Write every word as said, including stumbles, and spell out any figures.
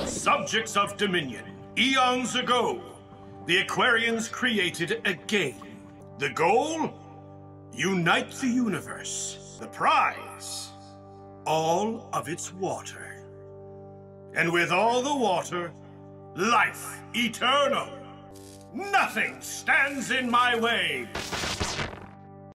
Subjects of Dominion, eons ago, the Aquarians created a game. The goal? Unite the universe. The prize? All of its water. And with all the water, life eternal. Nothing stands in my way.